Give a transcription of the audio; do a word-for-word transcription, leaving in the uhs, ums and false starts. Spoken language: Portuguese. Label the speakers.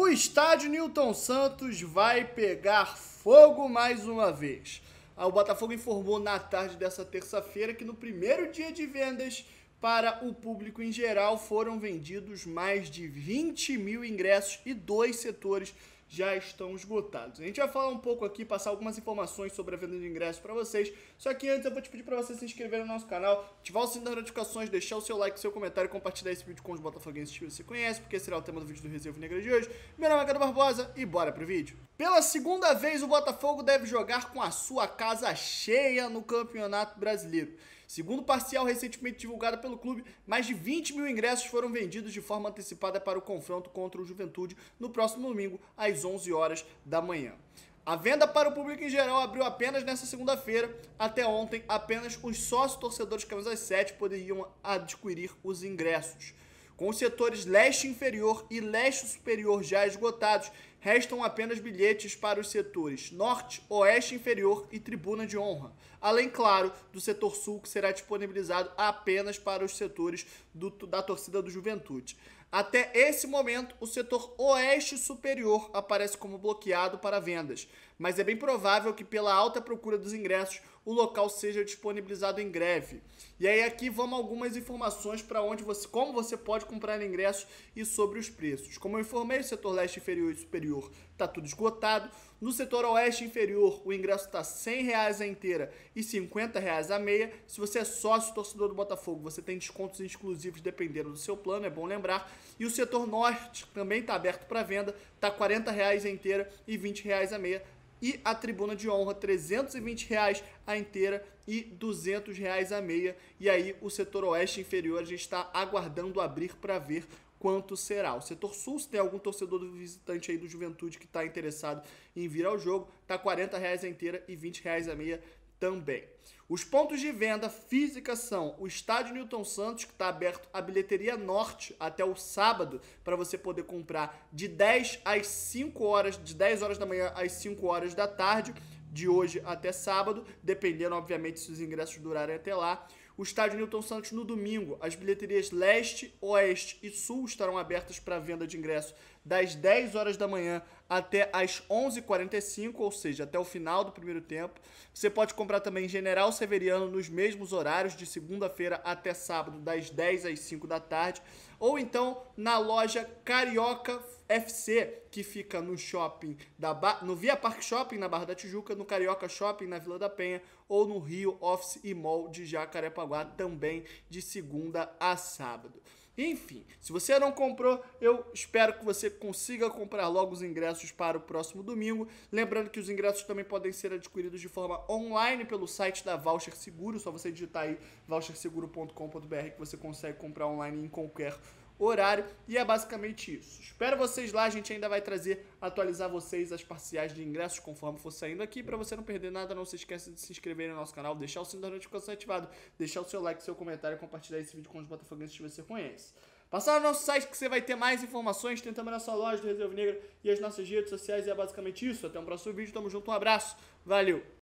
Speaker 1: O estádio Newton Santos vai pegar fogo mais uma vez. O Botafogo informou na tarde dessa terça-feira que no primeiro dia de vendas para o público em geral foram vendidos mais de vinte mil ingressos e dois setores já estão esgotados. A gente vai falar um pouco aqui, passar algumas informações sobre a venda de ingressos para vocês, só que antes eu vou te pedir para você se inscrever no nosso canal, ativar o sininho das notificações, deixar o seu like, seu comentário e compartilhar esse vídeo com os botafoguenses que você conhece, porque será o tema do vídeo do Reserva Negra de hoje. Meu nome é Cadu Barbosa e bora pro vídeo. Pela segunda vez, o Botafogo deve jogar com a sua casa cheia no Campeonato Brasileiro. Segundo o parcial recentemente divulgado pelo clube, mais de vinte mil ingressos foram vendidos de forma antecipada para o confronto contra o Juventude no próximo domingo, às onze horas da manhã. A venda para o público em geral abriu apenas nesta segunda-feira. Até ontem, apenas os sócios torcedores camisas sete poderiam adquirir os ingressos. Com os setores leste inferior e leste superior já esgotados, restam apenas bilhetes para os setores norte, oeste inferior e tribuna de honra. Além, claro, do setor sul, que será disponibilizado apenas para os setores do, da torcida do Juventude. Até esse momento, o setor oeste superior aparece como bloqueado para vendas, mas é bem provável que pela alta procura dos ingressos, o local seja disponibilizado em breve. E aí aqui vamos algumas informações para onde você, como você pode comprar ingressos e sobre os preços. Como eu informei, o setor leste inferior e superior está tudo esgotado. No setor oeste inferior, o ingresso está cem reais a inteira e cinquenta reais a meia. Se você é sócio torcedor do Botafogo, você tem descontos exclusivos dependendo do seu plano, é bom lembrar. E o setor norte também está aberto para venda, está quarenta reais a inteira e vinte reais a meia. E a tribuna de honra, trezentos e vinte reais a inteira e duzentos reais a meia. E aí o setor oeste inferior a gente está aguardando abrir para ver quanto será. O setor sul, se tem algum torcedor do visitante aí do Juventude que está interessado em vir ao jogo, está quarenta reais a inteira e vinte reais a meia também. Os pontos de venda física são o estádio Newton Santos, que está aberto a bilheteria norte até o sábado, para você poder comprar de dez às cinco horas, de dez horas da manhã às cinco horas da tarde, de hoje até sábado, dependendo, obviamente, se os ingressos durarem até lá. O estádio Newton Santos no domingo, as bilheterias leste, oeste e sul estarão abertas para venda de ingressos das dez horas da manhã até as onze e quarenta e cinco, ou seja, até o final do primeiro tempo. Você pode comprar também General Severiano nos mesmos horários, de segunda-feira até sábado, das dez às cinco da tarde, ou então na loja Carioca F C, que fica no shopping da ba... no Via Park Shopping na Barra da Tijuca, no Carioca Shopping na Vila da Penha, ou no Rio Office e Mall de Jacarepaguá, também de segunda a sábado. Enfim, se você não comprou, eu espero que você consiga comprar logo os ingressos para o próximo domingo. Lembrando que os ingressos também podem ser adquiridos de forma online pelo site da Voucher Seguro. Só você digitar aí voucher seguro ponto com ponto br que você consegue comprar online em qualquer horário. E é basicamente isso. Espero vocês lá, a gente ainda vai trazer, atualizar vocês as parciais de ingressos conforme for saindo aqui. Para você não perder nada, não se esqueça de se inscrever no nosso canal, deixar o sininho da notificação ativado, deixar o seu like, seu comentário e compartilhar esse vídeo com os botafoguenses que você conhece. Passar no nosso site que você vai ter mais informações, tem também a nossa loja do Reserva Negra e as nossas redes sociais. E é basicamente isso. Até o próximo vídeo, tamo junto, um abraço, valeu!